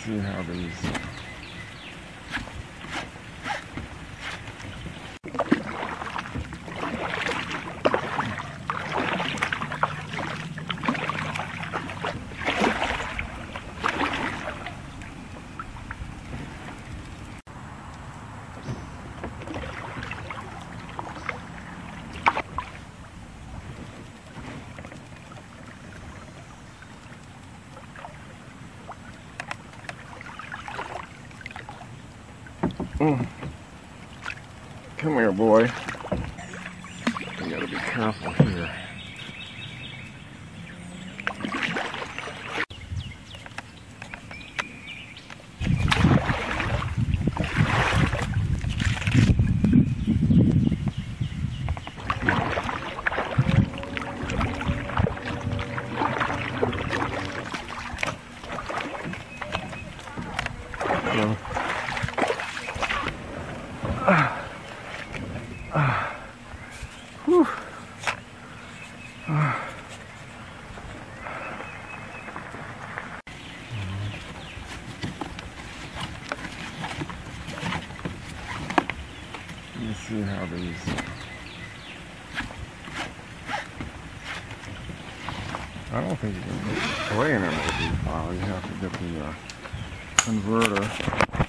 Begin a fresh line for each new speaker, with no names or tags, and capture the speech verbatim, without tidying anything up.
see how these Mm. Come here, boy. You gotta be careful here. So, Ah. Ah. Whew. Ah. Let me see how these I don't think you can play in an O B file. You have to get the uh, converter.